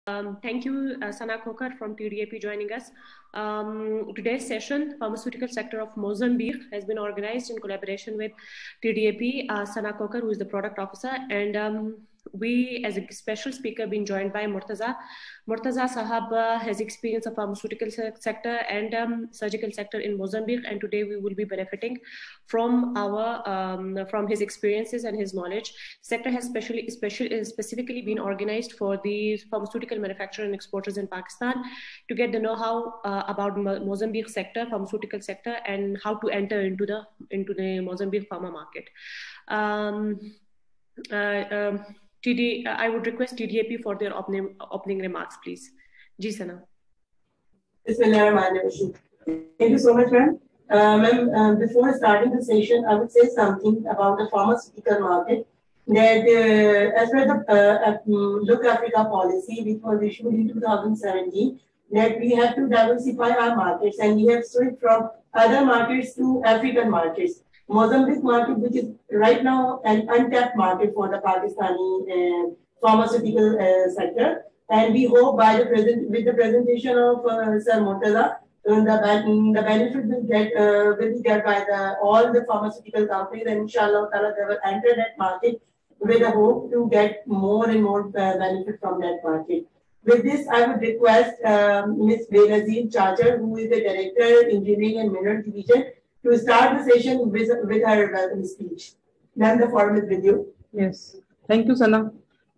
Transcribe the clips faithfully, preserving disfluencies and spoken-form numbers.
Um, thank you, uh, Sana Kokar from T D A P joining us. Um, today's session, Pharmaceutical Sector of Mozambique, has been organized in collaboration with T D A P, uh, Sana Kokar, who is the product officer, and um, we, as a special speaker, been joined by Murtaza. Murtaza Sahab uh, has experience of pharmaceutical se sector and um, surgical sector in Mozambique, and today we will be benefiting from our um, from his experiences and his knowledge. Sector has specially, specially specifically been organized for the pharmaceutical manufacturers and exporters in Pakistan to get the know-how uh, about Mozambique sector, pharmaceutical sector, and how to enter into the into the Mozambique pharma market. Um, uh, um, T D, I would request T D A P for their opening, opening remarks, please. Ji Sana. Thank you so much, ma'am. Uh, ma'am, uh, before starting the session, I would say something about the pharmaceutical market. That uh, as per the uh, Look Africa policy, which was issued in two thousand seventeen, that we have to diversify our markets, and we have switched from other markets to African markets. Mozambique market, which is right now an untapped market for the Pakistani uh, pharmaceutical uh, sector, and we hope by the present with the presentation of uh, Sir Murtaza, uh, the, the benefit will get uh, will be get by the all the pharmaceutical companies, and inshallah they will enter that market with a hope to get more and more uh, benefit from that market. With this, I would request um, Miz Benazir Chacha, who is the Director, Engineering and Mineral Division, to start the session with, with her welcome speech. Then the floor is with you. Yes. Thank you, Sana.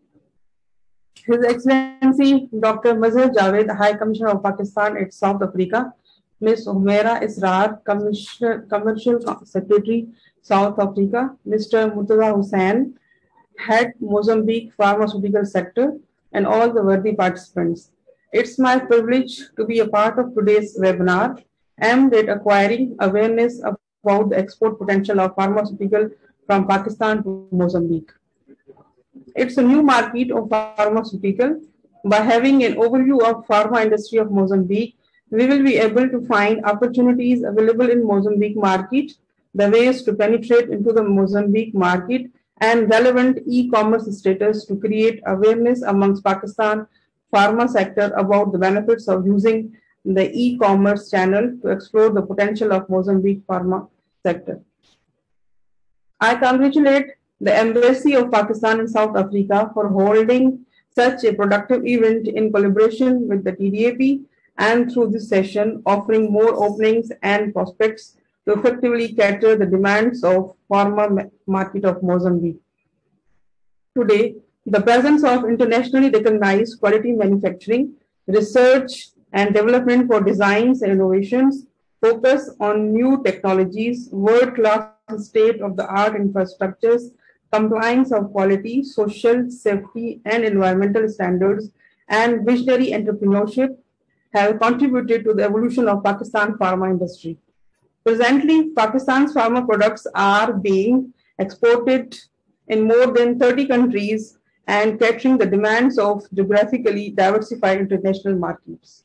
His Excellency Doctor Mazhar Javed, High Commissioner of Pakistan at South Africa, Miz Humaira Israr, Commercial Secretary, South Africa, Mister Murtaza Hussain, Head Mozambique Pharmaceutical Sector, and all the worthy participants. It's my privilege to be a part of today's webinar aimed at acquiring awareness about the export potential of pharmaceutical from Pakistan to Mozambique. It's a new market of pharmaceutical. By having an overview of pharma industry of Mozambique, we will be able to find opportunities available in Mozambique market, the ways to penetrate into the Mozambique market, and relevant e-commerce status to create awareness amongst Pakistan pharma sector about the benefits of using the e-commerce channel to explore the potential of Mozambique pharma sector. I congratulate the Embassy of Pakistan in South Africa for holding such a productive event in collaboration with the T D A P, and through this session offering more openings and prospects to effectively cater the demands of pharma market of Mozambique. Today, the presence of internationally recognized quality manufacturing, research and development for designs and innovations, focus on new technologies, world-class state-of-the-art infrastructures, compliance of quality, social, safety, and environmental standards, and visionary entrepreneurship have contributed to the evolution of Pakistan pharma industry. Presently, Pakistan's pharma products are being exported in more than thirty countries and catering the demands of geographically diversified international markets.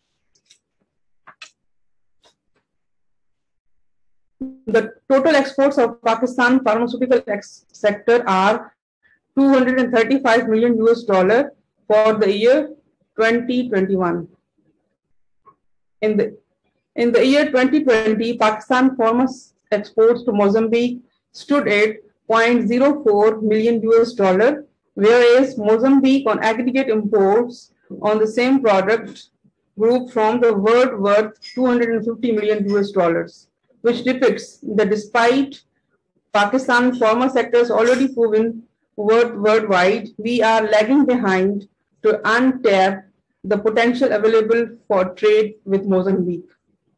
The total exports of Pakistan pharmaceutical sector are two hundred thirty-five million U S dollar for the year twenty twenty-one. In the in the year twenty twenty, Pakistan pharma exports to Mozambique stood at zero point zero four million U S dollar, whereas Mozambique on aggregate imports on the same product group from the world worth two hundred fifty million U S dollars, which depicts that despite Pakistan pharma sectors already proven world worldwide, we are lagging behind to untap the potential available for trade with Mozambique.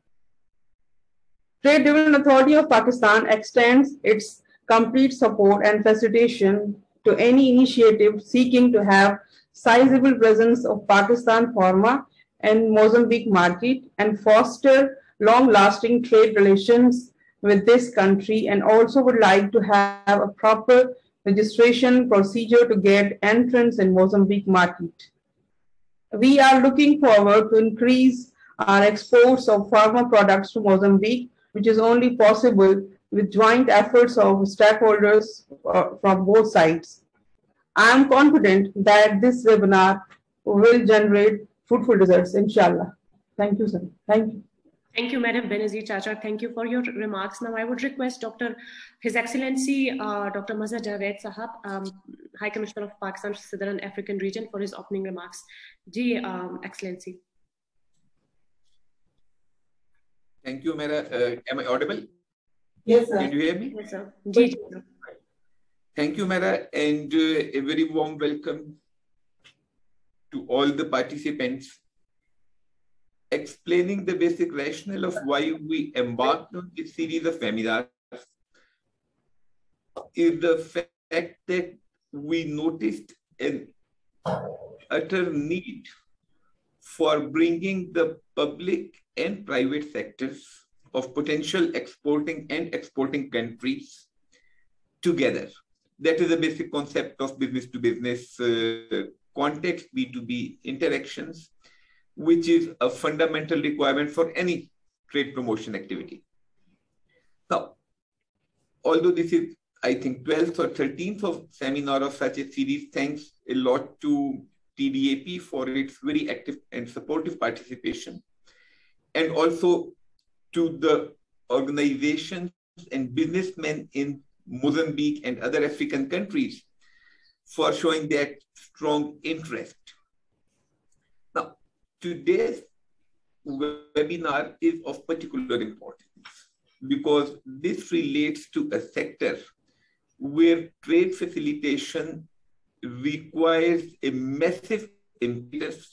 Trade Development Authority of Pakistan extends its complete support and facilitation to any initiative seeking to have sizable presence of Pakistan pharma and Mozambique market and foster long-lasting trade relations with this country, and also would like to have a proper registration procedure to get entrance in Mozambique market. We are looking forward to increase our exports of pharma products to Mozambique, which is only possible with joint efforts of stakeholders uh, from both sides. I am confident that this webinar will generate fruitful results, inshallah. Thank you, sir. Thank you. Thank you, Madam Benazir Chacha. Thank you for your remarks. Now, I would request Doctor His Excellency uh, Doctor Mazhar Javed Sahab, um, High Commissioner of Pakistan Southern African Region, for his opening remarks. Ji, um, Excellency. Thank you, Mera. Uh, am I audible? Yes, sir. Can you hear me? Yes, sir. Ji, ji, sir. Thank you, Mera, and uh, a very warm welcome to all the participants. Explaining the basic rationale of why we embarked on this series of webinars is the fact that we noticed an utter need for bringing the public and private sectors of potential exporting and exporting countries together. That is the basic concept of business to business uh, context, B two B interactions, which is a fundamental requirement for any trade promotion activity. Now, although this is, I think, twelfth or thirteenth of seminar of such a series, thanks a lot to T D A P for its very active and supportive participation, and also to the organizations and businessmen in Mozambique and other African countries for showing that strong interest. Now, today's webinar is of particular importance because this relates to a sector where trade facilitation requires a massive impetus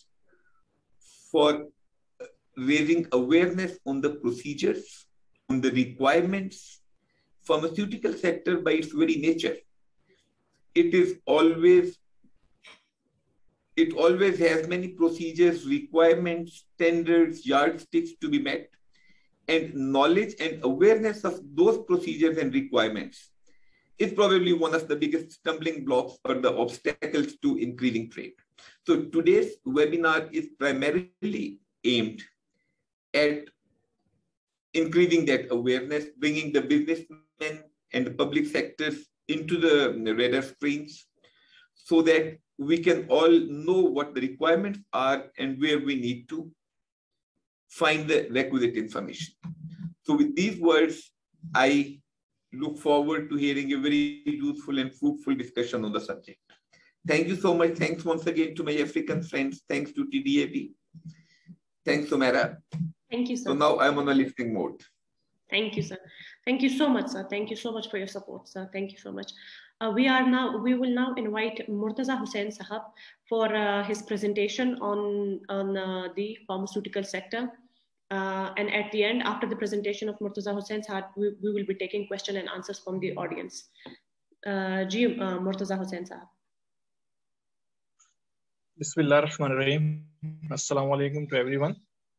for raising awareness on the procedures, on the requirements. Pharmaceutical sector by its very nature, it is always, it always has many procedures, requirements, standards, yardsticks to be met, and knowledge and awareness of those procedures and requirements is probably one of the biggest stumbling blocks or the obstacles to increasing trade. So today's webinar is primarily aimed at increasing that awareness, bringing the businessmen and the public sectors into the radar screens so that we can all know what the requirements are and where we need to find the requisite information. So with these words, I look forward to hearing a very useful and fruitful discussion on the subject. Thank you so much. Thanks once again to my African friends. Thanks to T D A P. Thanks, Sumera. Thank you, sir. So now I'm on a listening mode. Thank you, sir. Thank you so much, sir. Thank you so much for your support, sir. Thank you so much. Uh, we are now, we will now invite Murtaza Hussain Sahab for uh, his presentation on, on uh, the pharmaceutical sector. Uh, and at the end, after the presentation of Murtaza Hussain Sahab, we, we will be taking question and answers from the audience. Uh, Ji, uh, Murtaza Hussain Sahab. Bismillah ar-Rahman ar-Rahim. Assalamu alaikum to everyone.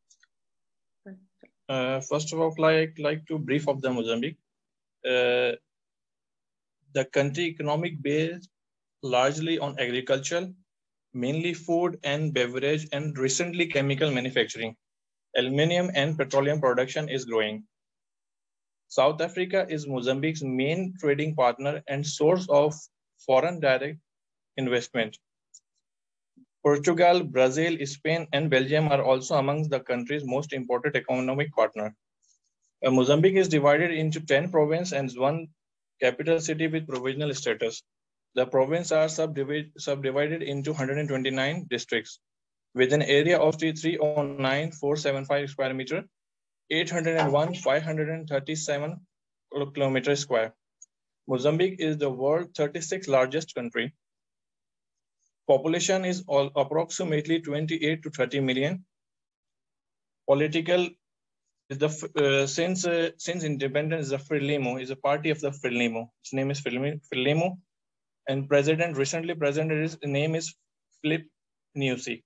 Uh, first of all, I'd like to brief of the Mozambique. Uh, the country economic based largely on agriculture, mainly food and beverage, and recently chemical manufacturing. Aluminium and petroleum production is growing. South Africa is Mozambique's main trading partner and source of foreign direct investment. Portugal, Brazil, Spain, and Belgium are also amongst the country's most important economic partner. Uh, Mozambique is divided into ten provinces and one capital city with provisional status. The provinces are subdivided, subdivided into one hundred twenty-nine districts with an area of three hundred nine thousand four hundred seventy-five square meter, eight hundred one thousand five hundred thirty-seven kilometers square. Mozambique is the world's thirty-sixth largest country. Population is all approximately twenty-eight to thirty million. Political is the uh, since uh, since independence is the Frelimo is a party of the Frelimo. Its name is Frelimo, and president recently president his name is Filipe Nyusi.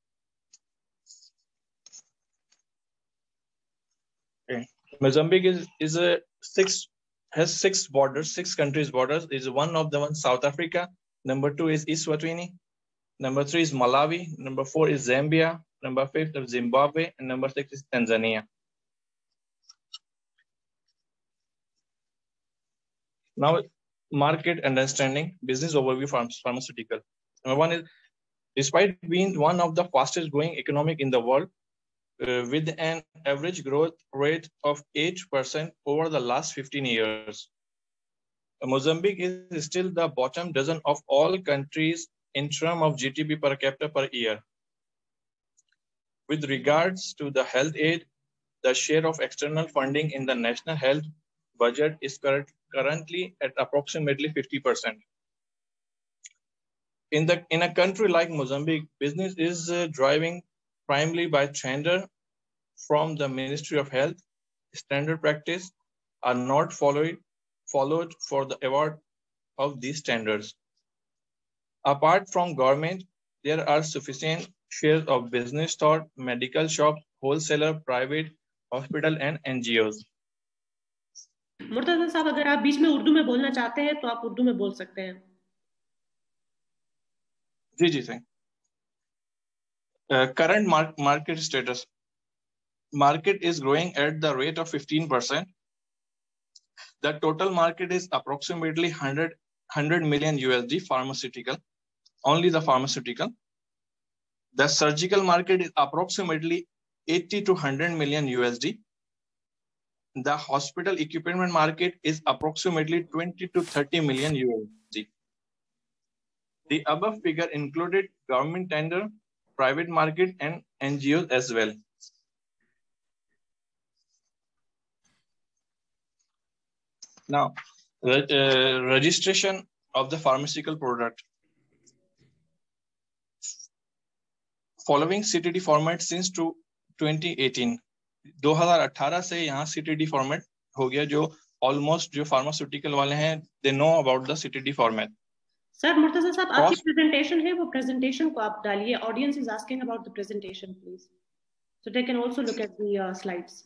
Okay. Mozambique is is a six has six borders, six countries borders. Is one of the one South Africa. Number two is Eswatini. Number three is Malawi. Number four is Zambia. Number five is Zimbabwe. And number six is Tanzania. Now, market understanding, business overview, pharmaceutical. Number one is Despite being one of the fastest growing economic in the world, uh, with an average growth rate of eight percent over the last fifteen years, Mozambique is still the bottom dozen of all countries in terms of G D P per capita per year. With regards to the health aid, the share of external funding in the national health budget is current, currently at approximately fifty percent. In, the, in a country like Mozambique, business is uh, driving primarily by tender from the Ministry of Health. Standard practice are not followed, followed for the award of these tenders. Apart from government, there are sufficient shares of business store, medical shop, wholesaler, private hospital and N G Os. Murtaza साहब, अगर आप बीच में उर्दू में बोलना चाहते हैं तो आप उर्दू में बोल सकते हैं. जी जी सही. Current mark, market status. Market is growing at the rate of fifteen percent. The total market is approximately one hundred, one hundred million U S D pharmaceutical, only the pharmaceutical. The surgical market is approximately eighty to one hundred million U S D. The hospital equipment market is approximately twenty to thirty million U S D. The above figure included government tender, private market and N G Os as well. Now, re uh, registration of the pharmaceutical product. Following C T D format since to twenty eighteen. twenty eighteen से यहाँ C T D format हो गया, जो almost जो pharmaceutical वाले हैं, they know about the C T D format. Sir, Murtaza साहब, आपकी presentation है, वो presentation को आप डालिए. Audience is asking about the presentation, please. So they can also look at the uh, slides.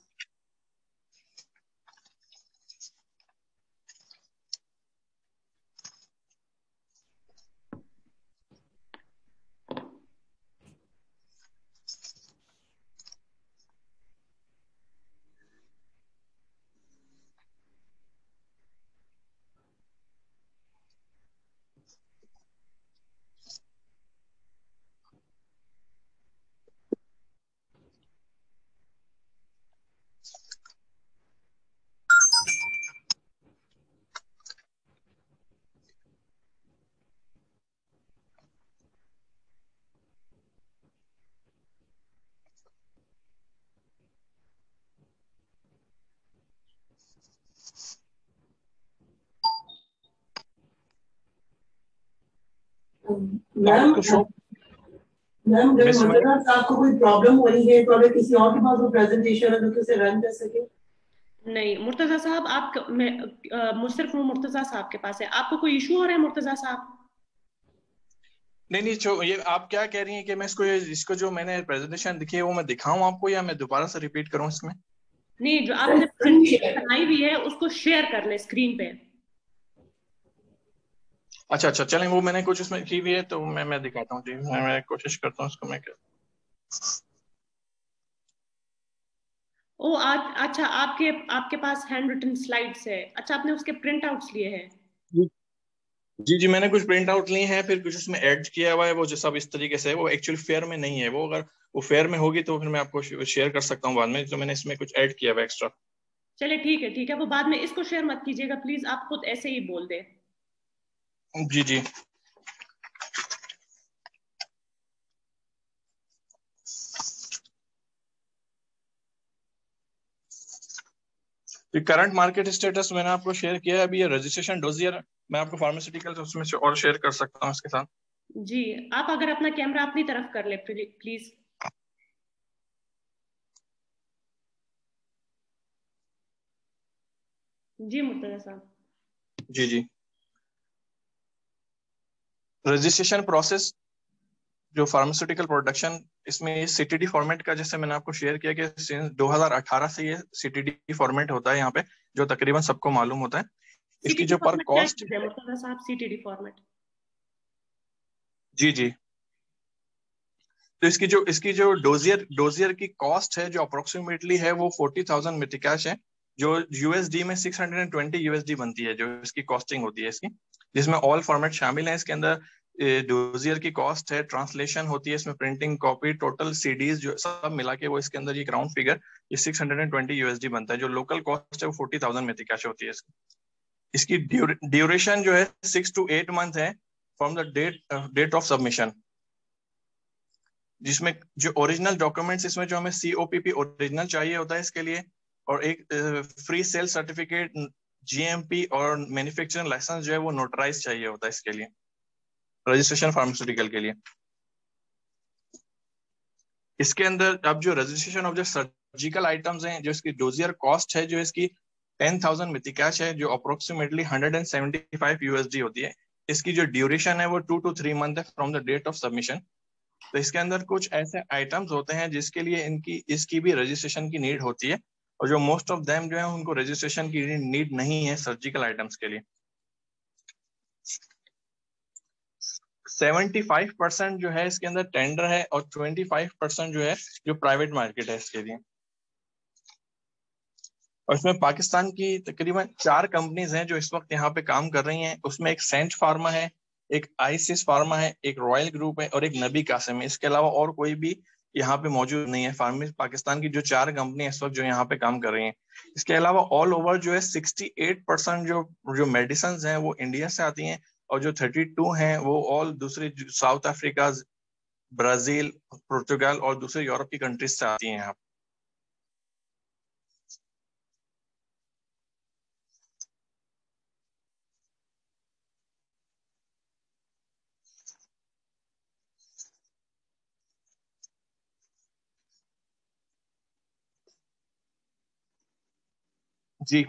Ma'am ma'am जब मुर्तजा साहब को कोई प्रॉब्लम हो रही है तो अगर किसी और के पास वो प्रेजेंटेशन है तो उसे रन कर सके. नहीं मुर्तजा साहब, आप मैं सिर्फ मुर्तजा साहब के पास है. आपको कोई इशू हो रहा है मुर्तजा साहब? नहीं नहीं, जो ये आप क्या कह रही हैं कि मैं इसको इसको जो मैंने प्रेजेंटेशन दिखी है वो मैं दिखाऊं आपको, या मैं दोबारा से रिपीट करूं इसमें? नहीं, जो आपने प्रेजेंटेशन बनाई हुई है उसको शेयर कर लें स्क्रीन पे. अच्छा अच्छा, चलें, वो मैंने कुछ उसमें की हुई है तो मैं मैं दिखाता हूँ जी. मैं, मैं कोशिश करता हूँ उसको मैं क्या. ओ आ, अच्छा, आपके आपके पास हैंड रिटन स्लाइड्स है. अच्छा, आपने उसके प्रिंट आउट्स लिए हैं? जी जी, मैंने कुछ प्रिंट आउट लिए हैं, फिर कुछ उसमें ऐड किया हुआ है. वो जो सब इस तरीके से है, वो एक्चुअली फेयर में नहीं है. वो अगर वो फेयर में होगी तो फिर मैं आपको शेयर कर सकता हूँ बाद में. तो मैंने इसमें कुछ ऐड किया हुआ एक्स्ट्रा. चलिए ठीक है ठीक है, वो बाद में इसको शेयर मत कीजिएगा प्लीज, आप खुद ऐसे ही बोल दे. जी जी. करंट मार्केट स्टेटस मैंने आपको शेयर किया है. अभी ये रजिस्ट्रेशन डोजियर मैं आपको फार्मास्यूटिकल उसमें से और शेयर कर सकता हूँ इसके साथ. जी, आप अगर अपना कैमरा अपनी तरफ कर ले प्लीज. जी मुर्तजा साहब. जी जी. रजिस्ट्रेशन प्रोसेस जो फार्मास्यूटिकल प्रोडक्शन, इसमें सीटीडी फॉर्मेट का जैसे मैंने आपको शेयर किया कि दो हज़ार अठारह से ये सीटीडी फॉर्मेट होता है यहाँ पे, जो तकरीबन सबको मालूम होता है. इसकी जो पर कॉस्ट है मुर्तजा साहब, सीटीडी फॉर्मेट. जी जी. तो इसकी जो इसकी जो डोजियर डोजियर की कॉस्ट है जो अप्रोक्सीमेटली है वो फोर्टी थाउजेंड मिटिकाश है, जो यूएसडी में सिक्स हंड्रेड ट्वेंटी यूएसडी बनती है, जो इसकी कॉस्टिंग होती है इसकी, जिसमें ऑल फॉर्मेट शामिल है. इसके अंदर डोजियर की कॉस्ट है, ट्रांसलेशन होती है इसमें, प्रिंटिंग, कॉपी, टोटल सीडीज जो सब मिला के वो इसके अंदर एक राउंड फिगर ये सिक्स हंड्रेड ट्वेंटी यूएसडी बनता है। जो लोकल कॉस्ट है वो फोर्टी थाउजेंड में कैश होती है इसकी। इसकी ड्यूरेशन जो है सिक्स टू एट मंथ है from the date date of submission, जिसमें जो ओरिजिनल डॉक्यूमेंट्स इसमें जो हमें सीओपीपी ओरिजिनल चाहिए होता है इसके लिए, और एक फ्री सेल सर्टिफिकेट, जीएमपी और मैन्युफैक्चरिंग लाइसेंस जो है वो नोटराइज चाहिए होता है इसके लिए, रजिस्ट्रेशन फार्मास्यूटिकल के लिए। इसके अंदर अब जो रजिस्ट्रेशन ऑफ जो सर्जिकल आइटम्स हैं, जो इसकी डोजियर कॉस्ट है जो इसकी टेन थाउजेंड मिथी कैश है, जो approximately hundred and seventy five USD होती है। इसकी जो ड्यूरेशन है वो टू टू थ्री मंथ है from the date of submission. तो इसके अंदर कुछ ऐसे आइटम्स होते हैं जिसके लिए इनकी इसकी भी रजिस्ट्रेशन की नीड होती है, और जो मोस्ट ऑफ देम जो है उनको रजिस्ट्रेशन की नीड नहीं है सर्जिकल आइटम्स के लिए। सेवेंटी फाइव परसेंट जो है इसके अंदर टेंडर है और ट्वेंटी फाइव परसेंट जो है जो प्राइवेट मार्केट है इसके लिए। और इसमें पाकिस्तान की तकरीबन चार कंपनीज हैं जो इस वक्त यहाँ पे काम कर रही हैं। उसमें एक सेंट फार्मा है, एक आईसिस फार्मा है, एक रॉयल ग्रुप है और एक नबी कासिम है। इसके अलावा और कोई भी यहाँ पे मौजूद नहीं है। फार्मी पाकिस्तान की जो चार कंपनी इस वक्त जो यहाँ पे काम कर रही हैं। इसके अलावा ऑल ओवर जो है सिक्सटी एट परसेंट जो जो मेडिसिन हैं वो इंडिया से आती हैं, और जो थर्टी टू हैं वो ऑल दूसरे साउथ अफ्रीका, ब्राजील, पुर्तगाल और दूसरे यूरोप की कंट्रीज से आती हैं यहाँ। जी,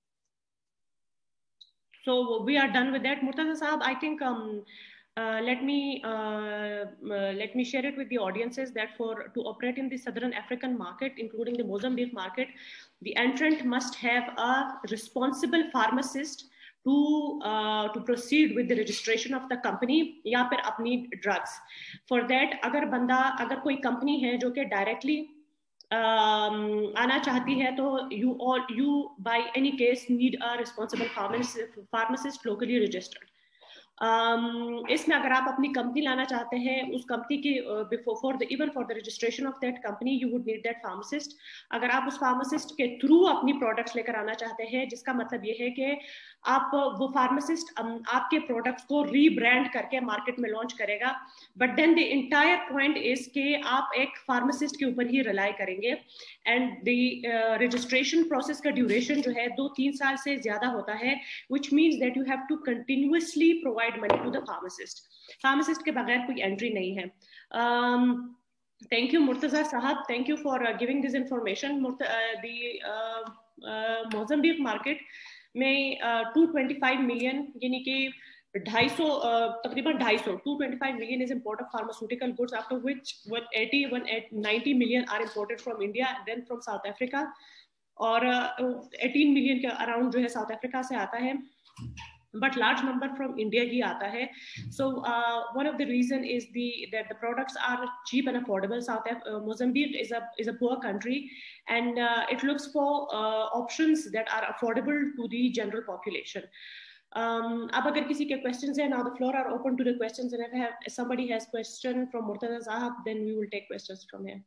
so we are done with that. Murtaza Sahab, I think um, uh, let me uh, uh, let me share it with the audiences that for to operate in the Southern African market, including the Mozambique market, the entrant must have a responsible pharmacist to uh, to proceed with the registration of the company या फिर अपनी drugs. For that, अगर बंदा अगर कोई company है जो कि directly Um, आना चाहती है तो you all you by any case need a responsible pharmacist, pharmacist locally registered. Um, इसमें अगर आप अपनी कंपनी लाना चाहते हैं उस कंपनी की before for the even for the registration of that company you would need that pharmacist. अगर आप उस फार्मासिस्ट के थ्रू अपनी प्रोडक्ट्स लेकर आना चाहते हैं, जिसका मतलब ये है कि आप वो फार्मासिस्ट आपके प्रोडक्ट्स को रीब्रांड करके मार्केट में लॉन्च करेगा, but then the entire point is कि आप एक फार्मासिस्ट के ऊपर ही रिलाई करेंगे एंड द रजिस्ट्रेशन प्रोसेस का ड्यूरेशन जो है दो तीन साल से ज्यादा होता है, which means that you have to continuously provide money to the pharmacist. Pharmacist के बगैर कोई एंट्री नहीं है। um, Thank you, Murtaza Sahab. Thank you for uh, giving this information. Murta, uh, the uh, uh, Mozambique market में uh, two twenty-five million यानी कि ढाई सौ तकरीबन ढाई सौ two twenty-five million is import of pharmaceutical goods, after which one eighty one ninety million are imported from India, then from South Africa, और uh, eighteen million के अराउंड जो है साउथ अफ्रीका से आता है, but large number from India ही आता है. So uh, one of the reason is the that the products are cheap and affordable. South uh, Mozambique is a is a poor country, and uh, it looks for uh, options that are affordable to the general population. Um, अब अगर किसी के questions हैं, now the floor are open to the questions, and if, have, if somebody has question from Murtaza Sahab, then we will take questions from here.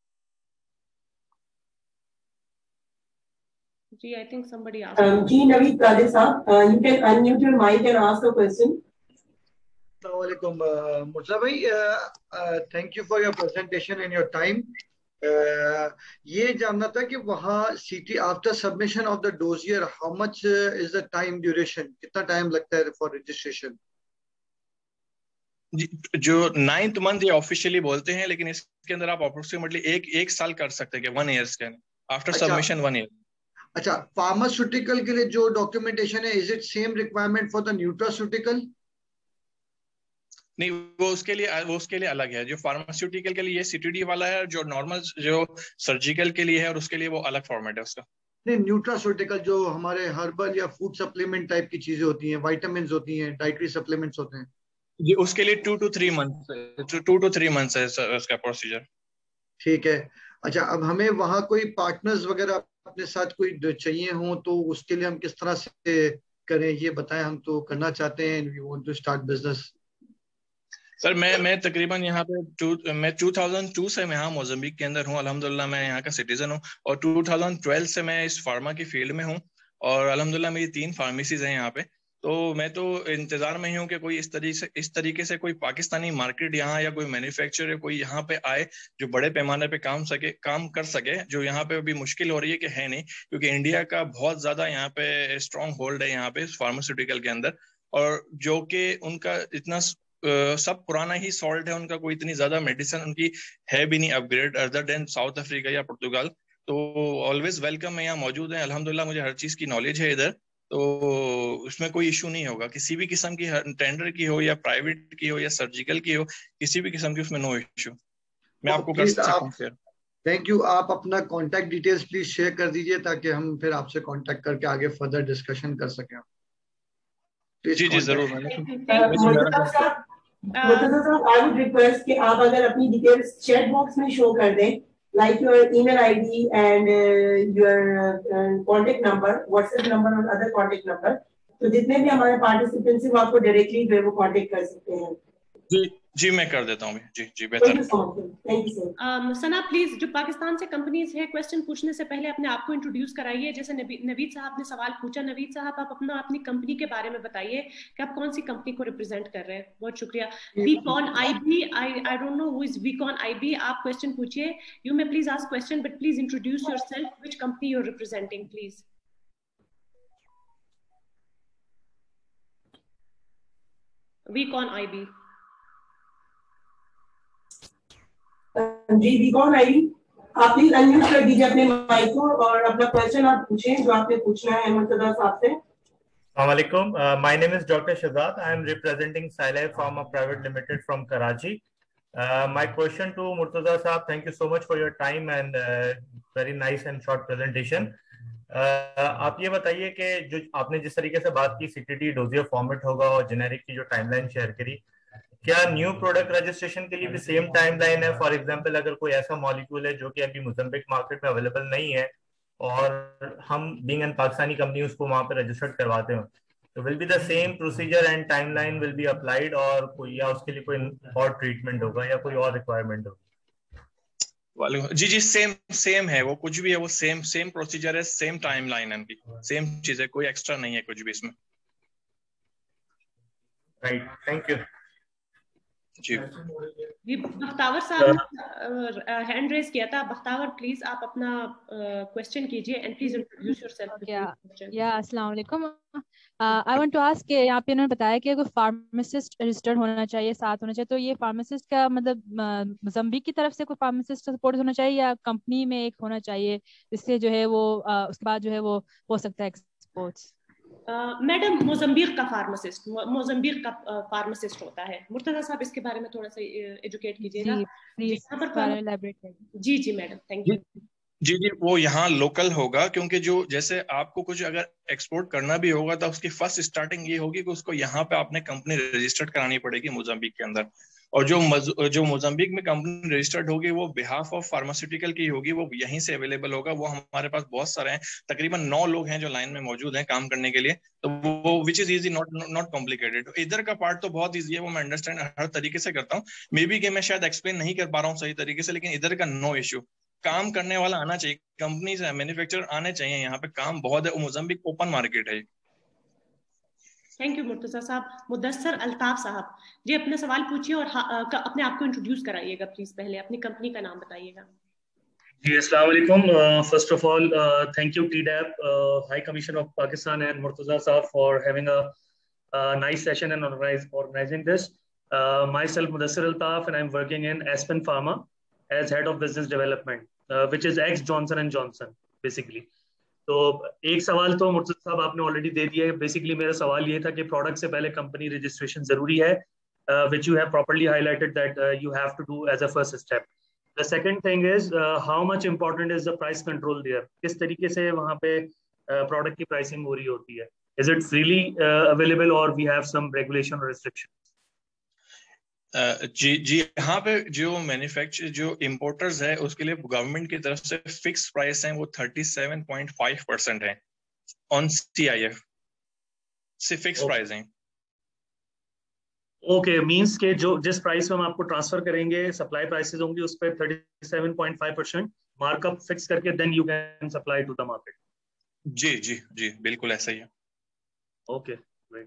Ji, I think somebody asked. Um, Ji Naveed Qadir Sahab, uh, you can unmute your mic and ask the question. Assalamualaikum, uh, Murtaza bhai, uh, uh, thank you for your presentation and your time. Uh, ये जानना था कि वहाँ सीटी after submission of the dossier how much is the time duration, कितना time लगता है for registration? जो नाइन्थ मंथ ये ऑफिशियली बोलते हैं, लेकिन इसके अंदर आप अप्रोक्सीमेटली एक एक साल कर सकते हैं, वन ईयर्स के आफ्टर सबमिशन वन ईयर। अच्छा, फार्मास्यूटिकल के लिए जो डॉक्यूमेंटेशन है, is it same requirement for the nutraceutical? नहीं, वो उसके लिए वो उसके लिए अलग है। जो फार्मास्यूटिकल के लिए ये सीटीडी वाला है, जो नॉर्मल जो सर्जिकल के लिए है, और उसके लिए वो अलग फॉर्मेट है उसका। नहीं, न्यूट्रास्यूटिकल जो हमारे हर्बल या फूड सप्लीमेंट टाइप की चीजें होती हैं, विटामिन्स होती हैं, डाइटरी सप्लीमेंट्स होते हैं, ये उसके लिए two to three month two to three months है उसका प्रोसीजर। ठीक है। अच्छा, अब हमें वहाँ कोई पार्टनर्स वगैरह अपने साथ कोई चाहिए हो तो उसके लिए हम किस तरह से करें, ये बताएं। हम तो करना चाहते हैं, we want to start business. Sir मैं मैं तकरीबन यहाँ पे टू मैं टू थाउज़ेंड टू से मैं यहाँ मोज़म्बिक के अंदर हूँ, अल्हम्दुलिल्लाह मैं यहाँ का सिटीजन हूँ, और टू थाउज़ेंड ट्वेल्व से मैं इस फार्मा की फील्ड में हूँ, और अल्हम्दुलिल्लाह मेरी तीन फार्मेसीज हैं यहाँ पे। तो मैं तो इंतजार में ही हूँ कि कोई इस तरीके से इस तरीके से कोई पाकिस्तानी मार्केट यहाँ, या कोई मैन्युफैक्चरर कोई यहाँ पे आए जो बड़े पैमाने पे काम सके काम कर सके, जो यहाँ पे अभी मुश्किल हो रही है कि है नहीं, क्योंकि इंडिया का बहुत ज्यादा यहाँ पे स्ट्रॉन्ग होल्ड है यहाँ पे फार्मास्यूटिकल के अंदर, और जो कि उनका इतना Uh, सब पुराना ही सॉल्ट है उनका, कोई इतनी ज्यादा मेडिसिन उनकी है भी नहीं upgrade other than South Africa या पुर्तगाल। तो ऑलवेज वेलकम है, यहाँ मौजूद है अल्हम्दुलिल्लाह, मुझे हर चीज की नॉलेज है इधर, तो उसमें कोई इशू नहीं होगा, किसी भी किस्म की टेंडर की हो या प्राइवेट की हो या सर्जिकल की हो, किसी भी किस्म की उसमें नो इशू, मैं आपको कर सकता हूँ शेयर। Thank you. आप अपना कॉन्टैक्ट डिटेल्स प्लीज शेयर कर दीजिए ताकि हम फिर आपसे कॉन्टैक्ट करके आगे फर्दर डिस्कशन कर सकें। जी जी जरूर। मुर्तजा साहब, आई वुड रिक्वेस्ट कि आप अगर अपनी डिटेल्स चैट बॉक्स में शो कर दें, like your email ID and your contact number, WhatsApp number और अदर कॉन्टेक्ट नंबर, तो जितने भी हमारे पार्टिसिपेंट्स हैं वो आपको डायरेक्टली जो है वो कॉन्टेक्ट कर सकते हैं। जी जी मैं कर देता हूँ। जी जी बेहतर। Thank you sir. Sana please, जो पाकिस्तान से कंपनीज है, क्वेश्चन पूछने से पहले अपने आप को इंट्रोड्यूस कराइए। जैसे नवीद साहब ने सवाल पूछा, नवीद साहब आप अपना अपनी कंपनी के बारे में बताइए कि आप कौन सी कंपनी को रिप्रेजेंट कर रहे हैं। बहुत शुक्रिया। Wecon IB, I I don't know who is Wecon IB. आप क्वेश्चन पूछिए, you may please ask question but please introduce yourself, which company you are representing please. Wecon IB. जी वीकॉन आईबी, आप please unmute कर दीजिए अपने mic को और अपना क्वेश्चन आप पूछें जो आपने पूछना है मुर्तजा साहब से। Assalamu alaikum. Uh, my name is Doctor Shahzad. I am representing Silai Pharma Private Limited from Karachi. Uh, my question to Murtaza Saab, thank you so much for your time and uh, very nice and short presentation. Uh, आप ये बताइए कि जो आपने जिस तरीके से बात की सीटीडी डोजियर फॉर्मेट होगा और जेनेरिक की जो टाइमलाइन शेयर करी, क्या न्यू प्रोडक्ट रजिस्ट्रेशन के लिए भी सेम टाइमलाइन है? फॉर एग्जांपल अगर कोई ऐसा मॉलिक्यूल है जो कि अभी मोज़म्बिक मार्केट में अवेलेबल नहीं है और हम बीइंग एन पाकिस्तानी कंपनी उसको वहां पे रजिस्टर्ड करवाते हैं, तो will be the same procedure and timeline will be applied, और कोई या उसके लिए कोई और ट्रीटमेंट होगा या कोई और रिक्वायरमेंट होगी? जी जी सेम सेम है, वो कुछ भी है वो सेम सेम प्रोसीजर है, सेम टाइमलाइन है उनकी, सेम चीज है, कोई एक्स्ट्रा नहीं है कुछ भी इसमें। Right, thank you. जी बख्तावर साहब हैंड रेज किया था। बख्तावर प्लीज आप अपना क्वेश्चन कीजिए एंड प्लीज इंट्रोड्यूस योरसेल्फ। या अस्सलाम वालेकुम। आई वांट टू आस्क कि यहाँ पे इन्होंने बताया कि कोई फार्मासिस्ट रजिस्टर्ड होना चाहिए, साथ होना चाहिए, तो ये फार्मासिस्ट का मतलब मोज़म्बिक की तरफ से कोई फार्मासिस्ट सपोर्ट होना चाहिए या कंपनी में एक होना चाहिए, जिससे जो है वो uh, उसके बाद जो है वो हो सकता है एक्सपोर्ट्स? मैडम uh, मोज़म्बिक का फार्मासिस्ट मोज़म्बिक का फार्मासिस्ट होता है। मुर्तजा साहब इसके बारे में थोड़ा सा एजुकेट कीजिएगा। जी जी मैडम, थैंक यू। जी जी वो यहाँ लोकल होगा, क्योंकि जो जैसे आपको कुछ अगर एक्सपोर्ट करना भी होगा तो उसकी फर्स्ट स्टार्टिंग ये होगी कि उसको यहाँ पे आपने कंपनी रजिस्टर्ड करानी पड़ेगी मोज़म्बिक के अंदर, और जो जो मोज़म्बिक में कंपनी रजिस्टर्ड होगी वो बिहाफ ऑफ फार्मास्यूटिकल की होगी, वो यहीं से अवेलेबल होगा। वो हमारे पास बहुत सारे हैं, तकरीबन नौ लोग हैं जो लाइन में मौजूद हैं काम करने के लिए, तो वो which is easy, not not complicated. इधर का पार्ट तो बहुत ईजी है, वो मैं अंडरस्टैंड हर तरीके से करता हूँ, मे बी कि मैं शायद एक्सप्लेन नहीं कर पा रहा हूँ सही तरीके से, लेकिन इधर का नो इश्यू। काम करने वाला आना चाहिए, कंपनी से मैन्युफैक्चरर आने चाहिए, यहाँ पे काम बहुत है, मोज़म्बिक ओपन मार्केट है। थैंक यू मुर्तजा साहब। मुदस्सर अल्ताफ साहब जी अपना सवाल पूछिए और अपने आप को इंट्रोड्यूस कराइएगा प्लीज, पहले अपनी कंपनी का नाम बताइएगा। जी अस्सलाम वालेकुम। First of all thank you T DAP, high commission of Pakistan and Murtaza साहब for having a nice session and organising this. Myself Mudassar Altaf and I am working in Aspen pharma as head of business development, which is ex Johnson and Johnson basically. तो एक सवाल तो मुर्तजा साहब आपने already दे दिया है। Basically मेरा सवाल ये था कि प्रोडक्ट से पहले कंपनी रजिस्ट्रेशन जरूरी है, which you have properly highlighted that you have to do as a first step. The second thing is how much important is the price control there, किस तरीके से वहाँ पे प्रोडक्ट uh, की प्राइसिंग हो रही होती है, इज इट फ्रीली अवेलेबल और वी हैव सम रेगुलेशन और रिस्ट्रिक्शन? Uh, जी जी यहाँ पे जो मैन्युफैक्चर जो इम्पोर्टर्स है उसके लिए गवर्नमेंट की तरफ से फिक्स प्राइस है, वो सैंतीस पॉइंट पाँच परसेंट है ऑन सी आई एफ से फिक्स प्राइस है। ओके, मींस के जो जिस प्राइस में हम आपको ट्रांसफर करेंगे सप्लाई प्राइसेस होंगी उस पर thirty seven point five percent markup fix करके then you can supply to the market. जी जी जी बिल्कुल ऐसा ही है। Okay right.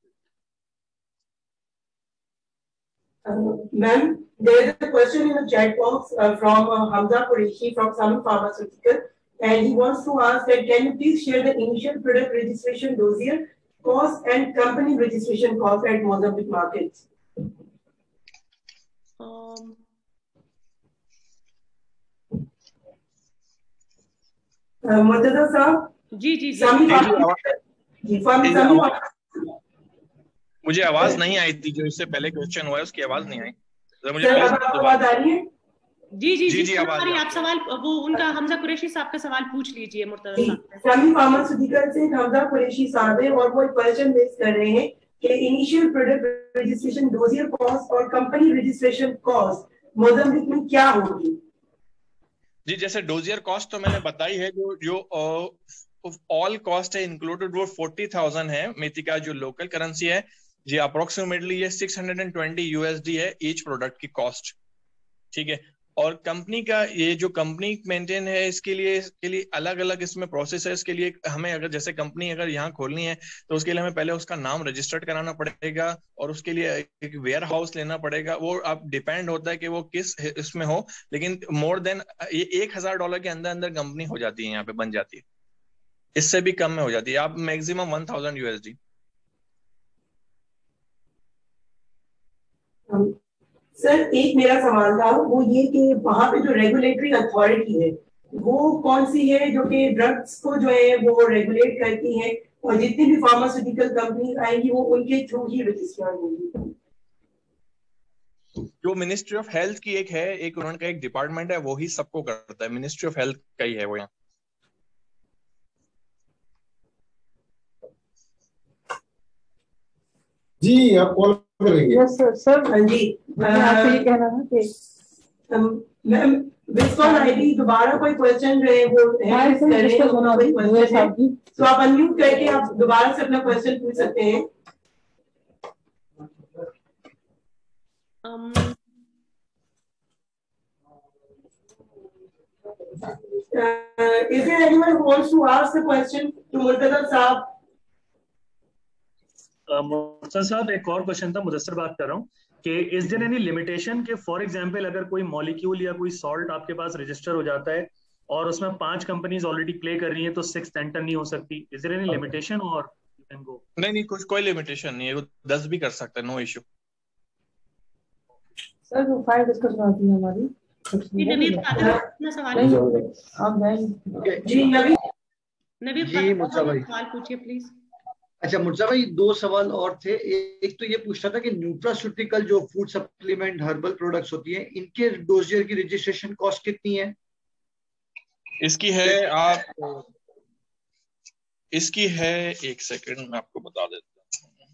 Ma'am, there is a question in the chat box uh, from uh, Hamza Qureshi from Sami Pharmaceutical, and he wants to ask that can you please share the initial product registration dossier cost and company registration cost at Mozambique markets? Um, uh, Murtaza sir, जी जी Sami जी, जी, from Sami मुझे आवाज नहीं आई थी, जो इससे पहले क्वेश्चन हुआ है उसकी आवाज नहीं आई, तो मुझे सर, प्लीज अब आपको आवाज आ रही है? जी जी जी जी आवाज हमारी आप सवाल वो उनका हमजा कुरैशी साहब का सवाल पूछ लीजिए मुर्तजा साहब। समी फार्मास्यूटिकल से हमजा कुरैशी साहब है और वो एक क्वेश्चन रेज कर रहे हैं कि initial product registration dossier cost और कंपनी रजिस्ट्रेशन कॉस्ट मोजाम्बिक में क्या होगी? जी, जैसे डोजियर कॉस्ट तो मैंने बताई है, जो जो ऑल कॉस्ट है इंक्लूडेड वो फोर्टी थाउजेंड है। मेथिका जो लोकल करेंसी है जी अप्रोक्सीमेटली ये सिक्स हंड्रेड ट्वेंटी यूएसडी है ईच प्रोडक्ट की कॉस्ट, ठीक है। और कंपनी का ये जो कंपनी मेंटेन है इसके लिए इसके लिए अलग अलग इसमें प्रोसेस है। इसके लिए हमें अगर जैसे कंपनी अगर यहाँ खोलनी है तो उसके लिए हमें पहले उसका नाम रजिस्टर्ड कराना पड़ेगा और उसके लिए एक वेयर हाउस लेना पड़ेगा। वो अब डिपेंड होता है कि वो किस इसमें हो, लेकिन मोर देन ये एक हजार डॉलर के अंदर अंदर कंपनी हो जाती है, यहाँ पे बन जाती है। इससे भी कम में हो जाती है, आप maximum one thousand USD. Sir एक मेरा सवाल था वो ये कि वहाँ पे जो रेगुलेटरी अथॉरिटी है वो कौन सी है जो कि ड्रग्स को जो है वो रेगुलेट करती है और जितनी भी फार्मास्यूटिकल कंपनीज आएंगी वो उनके थ्रू ही रजिस्टर्ड होंगी? जो मिनिस्ट्री ऑफ हेल्थ की एक है, एक उन्होंने एक डिपार्टमेंट है, वो ही सबको करता है। मिनिस्ट्री ऑफ हेल्थ का ही है वो यहाँ। जी आप कॉल करेंगे? Yes sir. सर हाँ जी, आपसे ये कहना है कि मैम बिस्कॉन आईडी दोबारा कोई क्वेश्चन जो है वो है डिस्कस होना कोई क्वेश्चन है तो आप अनम्यूट करके आप दोबारा से अपना क्वेश्चन पूछ सकते हैं। um, uh, is there anyone who wants to ask the question to Murtaza साहब? मुर्तजा साहब एक और क्वेश्चन था, मुदस्सर बात कर रहा हूँ कि इज देयर एनी लिमिटेशन कि फॉर एग्जांपल अगर कोई मॉलिक्यूल या कोई सॉल्ट आपके पास रजिस्टर हो जाता है और उसमें पांच कंपनीज ऑलरेडी प्ले कर रही हैं तो सिक्स एंटर नहीं हो सकती? इज देयर एनी लिमिटेशन और यू कैन गो? नहीं नहीं कुछ कोई लिमिटेशन नहीं है, वो दस भी कर सकता है, नो इशू। सर वो फाइल डिस्कस होती है हमारी। जी नवीद कादर अपना सवाल आप मैं जी नवीद नवीद जी मुर्तजा भाई सवाल पूछिए प्लीज। अच्छा मुर्तजा भाई दो सवाल और थे। एक तो ये पूछना था कि न्यूट्रास्यूटिकल जो फूड सप्लीमेंट हर्बल प्रोडक्ट्स होती हैं इनके डोजियर की रजिस्ट्रेशन कॉस्ट कितनी है? इसकी है आप इसकी है एक सेकंड मैं आपको बता देता हूँ।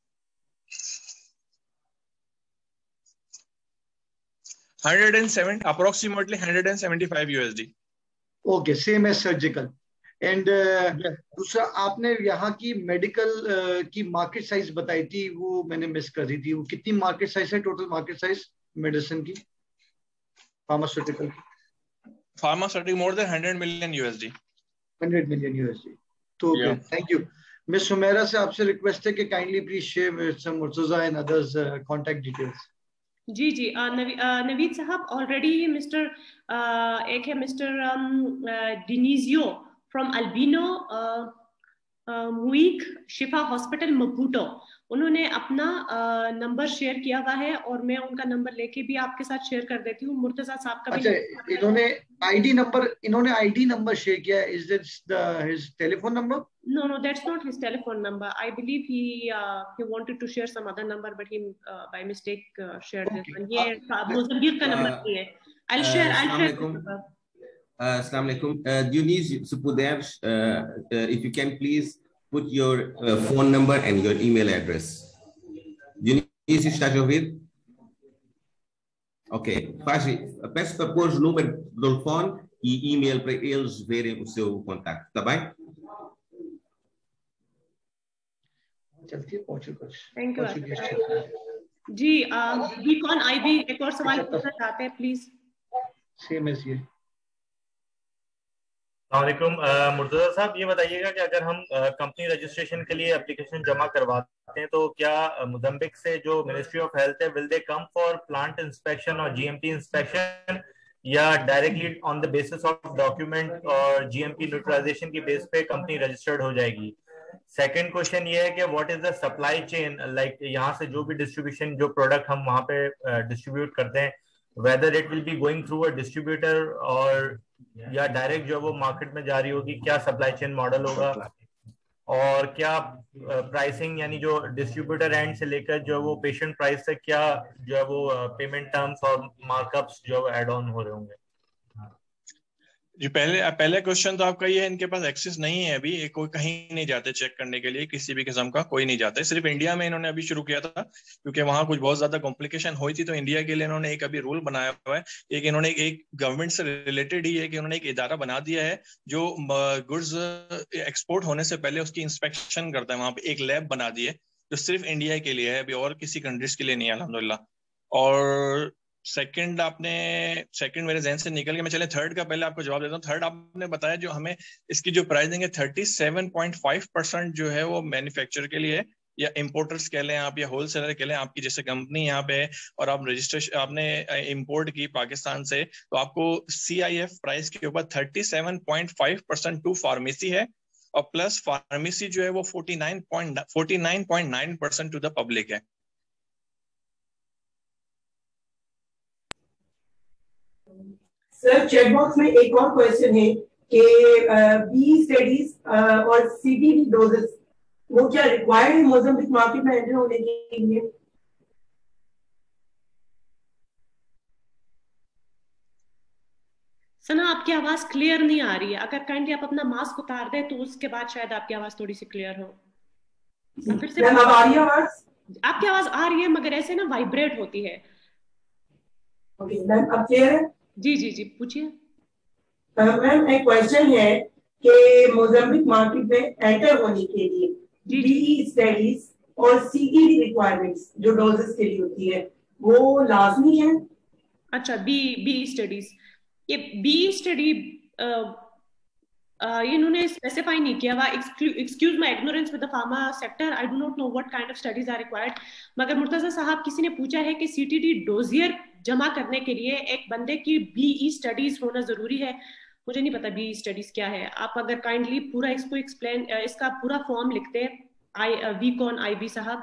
Hundred and seven approximately hundred and seventy five USD. Okay same as surgical. And दूसरा आपने यहाँ की मेडिकल uh, की मार्केट साइज बताई थी, वो मैंने मिस कर दी थी। वो कितनी मार्केट साइज है टोटल मार्केट साइज मेडिसिन की फार्मास्यूटिकल की? Pharmaceutical more than hundred million USD. Hundred million USD. तो थैंक यू। मिस सुमेरा से आपसे रिक्वेस्ट है कि kindly please share with some Murtaza and others contact details. जी जी नवीद साहब ऑलरेडी मिस्टर एक है मिस्टर डिनीजियो फ्रॉम अल्बिनो मुइक शिफा हॉस्पिटल मपूटो, उन्होंने अपना नंबर शेयर किया हुआ है और मैं उनका नंबर लेके भी आपके साथ शेयर कर देती हूँ। मुर्तजा साहब का अच्छा इन्होंने आईडी नंबर इन्होंने आईडी नंबर शेयर किया है। Is this the his telephone number? No, no, that's not his telephone number. I believe he uh, he wanted to share some other number, but he uh, by mistake uh, shared Okay. this one. ये Mozambique का number नहीं है. I'll share. I'll share this number. Assalamu alaikum. Dionis, se puderes, if you can please put your uh, phone number and your email address. Dionis, estás a ouvir? Ok. Faz, peço para pôr o número do telefone e e-mail para eles verem o seu contacto, tá bem? चलती है Portugal. Thank you. जी Beacon IB एक और सवाल पूछना चाहते हैं please. Same as ये। अस्सलामुअलैकुम मुर्तजा साहब, ये बताइएगा कि अगर हम कंपनी रजिस्ट्रेशन के लिए एप्लीकेशन जमा करवाते हैं तो क्या मोज़ाम्बिक से जो मिनिस्ट्री ऑफ हेल्थ है will they come for plant inspection और जीएमपी इंस्पेक्शन, या directly on the basis of document और जीएमपी न्यूट्रलाइजेशन की बेस पे कंपनी रजिस्टर्ड हो जाएगी? सेकेंड क्वेश्चन ये है कि what is the supply chain, like यहाँ से जो भी डिस्ट्रीब्यूशन जो प्रोडक्ट हम वहाँ पे डिस्ट्रीब्यूट uh, करते हैं, whether it will be going through a distributor और या डायरेक्ट जो वो मार्केट में जा रही होगी, क्या सप्लाई चेन मॉडल होगा, और क्या प्राइसिंग यानी जो डिस्ट्रीब्यूटर एंड से लेकर जो वो पेशेंट प्राइस तक क्या जो है वो पेमेंट टर्म्स और मार्कअप्स जो ऐड ऑन हो रहे होंगे? जी पहले पहले क्वेश्चन तो आपका ये है, इनके पास एक्सेस नहीं है अभी, कोई कहीं नहीं जाते चेक करने के लिए, किसी भी किस्म का कोई नहीं जाता है। सिर्फ इंडिया में इन्होंने अभी शुरू किया था क्योंकि वहां कुछ बहुत ज्यादा कॉम्प्लिकेशन हुई थी, तो इंडिया के लिए इन्होंने एक अभी रूल बनाया हुआ है। एक इन्होंने एक गवर्नमेंट से रिलेटेड ही है कि उन्होंने एक इदारा बना दिया है जो गुड्स एक्सपोर्ट होने से पहले उसकी इंस्पेक्शन करता है। वहां पे एक लैब बना दी है जो सिर्फ इंडिया के लिए है अभी, और किसी कंट्रीज के लिए नहीं है अल्हम्दुलिल्लाह। और सेकंड आपने सेकंड मेरे जहन से निकल के, मैं चले थर्ड का पहले आपको जवाब देता हूँ। थर्ड आपने बताया जो हमें इसकी जो प्राइसिंग है thirty seven point five percent जो है वो मैन्युफैक्चर के लिए, या इंपोर्टर्स कह लें आप या होलसेलर कह लें, आपकी जैसे कंपनी यहाँ पे है और आप रजिस्ट्रेशन आपने इंपोर्ट की पाकिस्तान से, तो आपको सी आई एफ प्राइस के ऊपर thirty seven point five percent to pharmacy है, और प्लस फार्मेसी जो है वो forty nine point forty nine point nine percent to the public है। सर चैट बॉक्स में एक और क्वेश्चन है कि बी स्टडीज और सीटीडी डोजेस वो क्या रिक्वायर्ड है मोज़ाम्बिक मार्केट में एंटर होने के लिए? सना आपकी आवाज क्लियर नहीं आ रही है, अगर काइंडली आप अपना मास्क उतार दें तो उसके बाद शायद आपकी आवाज थोड़ी सी क्लियर हो। फिर से मैम अब आ रही है आवाज? आपकी आवाज आ रही है मगर ऐसे ना वाइब्रेट होती है। ओके मैम अब क्लियर है? जी जी जी पूछिए। मैम एक क्वेश्चन है कि मोज़ाम्बिक मार्केट में एंटर होने के लिए बी स्टडीज और सीईडी रिक्वायरमेंट्स जो डोजेस के लिए होती है वो लाजमी है? अच्छा बी बी स्टडीज, ये बी स्टडी इन्होंने स्पेसिफाई नहीं किया हुआ। Excuse my ignorance with the pharma sector, I do not know what kind of studies are required. मगर मुर्तजा साहब किसी ने पूछा है कि सीटीडी डोजियर जमा करने के लिए एक बंदे की बीई स्टडीज होना जरूरी है। मुझे नहीं पता बीई स्टडीज क्या है, आप अगर काइंडली पूरा इसको एक्सप्लेन इसका पूरा फॉर्म लिखते हैं आई वीकॉन आईबी साहब।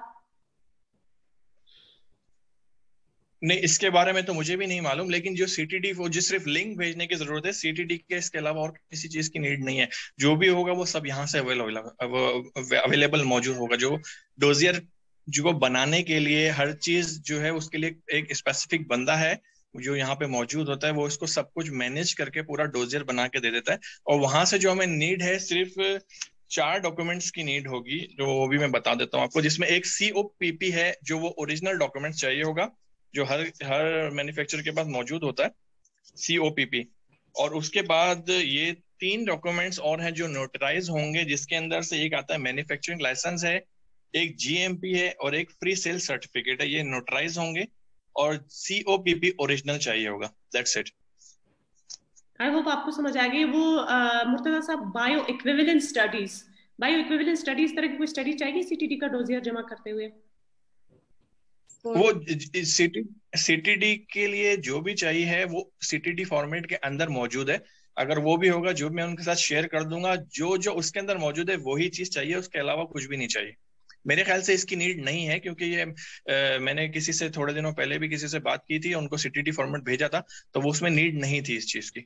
नहीं इसके बारे में तो मुझे भी नहीं मालूम, लेकिन जो सीटीडी वो जो सिर्फ लिंक भेजने की जरूरत है, सीटीडी के इसके अलावा और किसी चीज की नीड नहीं है। जो भी होगा वो सब यहाँ से अवेलेबल मौजूद होगा। जो डोजियर जो बनाने के लिए हर चीज जो है उसके लिए एक स्पेसिफिक बंदा है जो यहाँ पे मौजूद होता है, वो इसको सब कुछ मैनेज करके पूरा डोजियर बना के दे देता है। और वहां से जो हमें नीड है सिर्फ चार डॉक्यूमेंट्स की नीड होगी, जो वो भी मैं बता देता हूँ आपको, जिसमें एक सीओपीपी है जो वो ओरिजिनल डॉक्यूमेंट चाहिए होगा जो हर हर मैन्युफैक्चरर के पास मौजूद होता है, सीओपीपी। और उसके बाद ये तीन डॉक्यूमेंट्स और हैं जो नोटराइज होंगे, जिसके अंदर से एक आता है मैन्युफैक्चरिंग लाइसेंस है, एक जीएमपी है और एक फ्री सेल सर्टिफिकेट है। ये नोटराइज होंगे और सीओपीपी ओरिजिनल चाहिए होगा। That's it. आई होप आपको समझ आ गई। वो मुर्तजा साहब bio equivalent studies, bio equivalent studies तरह की कोई स्टडी चाहिए सीटीडी का डोजियर जमा करते हुए? वो सीटीडी के लिए जो भी चाहिए है वो सीटीडी फॉर्मेट के अंदर मौजूद है। अगर वो भी होगा जो मैं उनके साथ शेयर कर दूंगा, जो जो उसके अंदर मौजूद है वही चीज चाहिए, उसके अलावा कुछ भी नहीं चाहिए। मेरे ख्याल से इसकी नीड नहीं है क्योंकि ये आ, मैंने किसी से थोड़े दिनों पहले भी किसी से बात की थी, उनको सीटीडी फॉर्मेट भेजा था, तो वो उसमें नीड नहीं थी इस चीज की।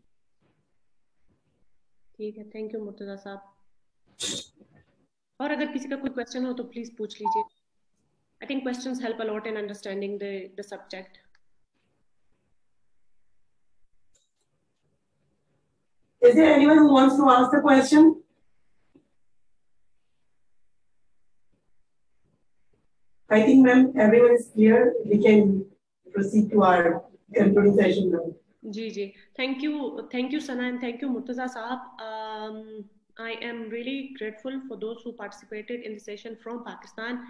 ठीक है, थैंक यू मुर्तजा साहब। और अगर किसी का कोई क्वेश्चन हो तो प्लीज पूछ लीजिए। I think questions help a lot in understanding the, the subject. Is there anyone who wants to ask the question? I think, ma'am, everyone is clear. We can proceed to our concluding session now. जी जी, thank you, thank you Sana and thank you Murtaza Saab. Um, I am really grateful for those who participated in the session from Pakistan.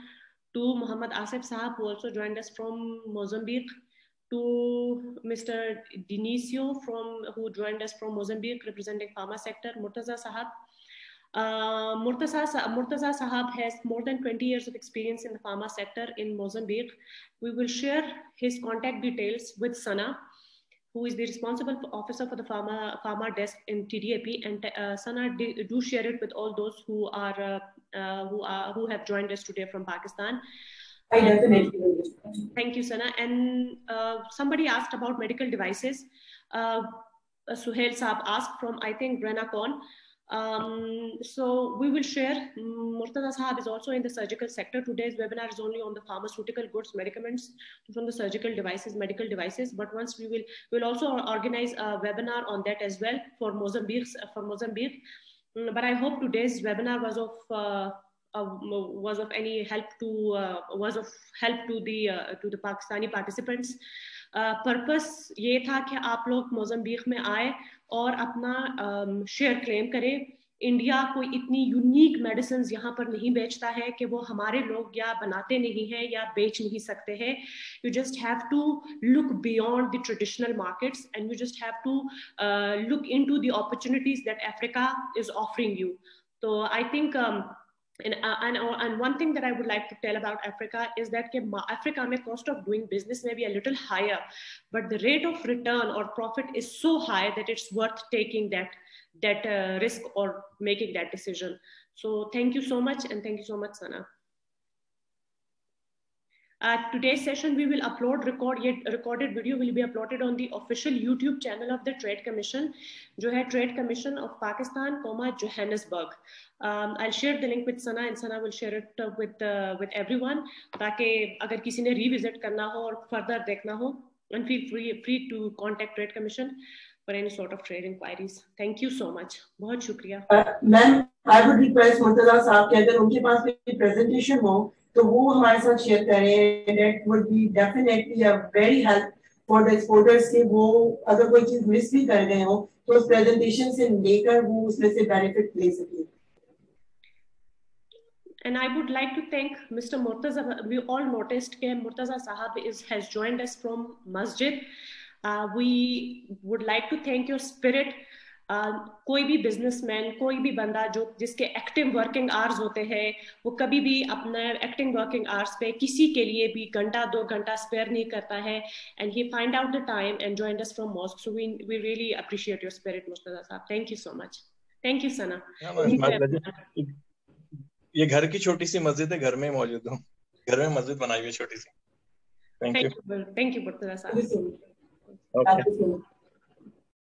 to Muhammad Asif Sahab, who also joined us from Mozambique, to Mister Dionisio, from, who joined us from Mozambique, representing pharma sector, Murtaza Sahab. Uh, Murtaza, Murtaza Sahab has more than twenty years of experience in the pharma sector in Mozambique. We will share his contact details with Sana, who is the responsible officer for the pharma, pharma desk in T D A P, and uh, Sana, do share it with all those who are, uh, uh, who are who have joined us today from Pakistan. I definitely will. Thank you, Sana. And uh, somebody asked about medical devices. Uh, Suhail Saab asked from, I think, Brenacon. Um, so we will share. Murtaza Sahab is also in the surgical sector. Today's webinar is only on the pharmaceutical goods, medicaments from the surgical devices, medical devices. But once we will, we'll also organize a webinar on that as well for Mozambique. For Mozambique. But I hope today's webinar was of uh, uh, was of any help to uh, was of help to the uh, to the Pakistani participants. Purpose uh, ये था कि आप लोग Mozambique में आए और अपना share um, claim करें. इंडिया कोई इतनी यूनिक मेडिसिन यहाँ पर नहीं बेचता है कि वो हमारे लोग या बनाते नहीं हैं या बेच नहीं सकते हैं. You just have to look beyond the traditional markets and you just have to uh, look into the opportunities that Africa is offering you. So I think um, And, uh, and, uh, and one thing that I would like to tell about Africa is that Africa may cost of doing business may be a little higher, but the rate of return or profit is so high that it's worth taking that, that uh, risk or making that decision. So thank you so much, and thank you so much, Sana. Uh, today's session, we will upload record yet recorded video will be uploaded on the official YouTube channel of the Trade Commission, जो है Trade Commission of Pakistan, comma Johannesburg. Um, I'll share the link with Sana, and Sana will share it uh, with uh, with everyone. ताकि अगर किसी ने revisit करना हो और further देखना हो, and feel free free to contact Trade Commission for any sort of trade inquiries. Thank you so much. बहुत शुक्रिया. Ma'am, I would request Murtaza साहब कि अगर उनके पास कोई presentation हो तो वो हमारे साथ शेयर करें. That would be definitely a very help for the exporters कि वो अगर कोई चीज मिस भी कर गए हो तो उस presentation से लेकर वो उसमें से benefit ले सके. And I would like to thank Mister Murtaza. We all noticed that Murtaza Sahab is has joined us from Masjid. Uh, we would like to thank your spirit. Uh, कोई भी businessman, कोई भी बंदा जो जिसके active working hours होते हैं, वो कभी भी अपने एक्टिव वर्किंग आवर्स पे किसी के लिए भी घंटा दो घंटा स्पेयर नहीं करता है. And he find out the time and joined us from mosque. So we we really appreciate your spirit Murtaza साहब. Thank you so much. Thank you Sana. ये घर की छोटी सी मस्जिद है, घर में मौजूद हूँ. घर में मस्जिद बनाई हुई है छोटी सी. Thank you. Thank you Murtaza साहब. Okay.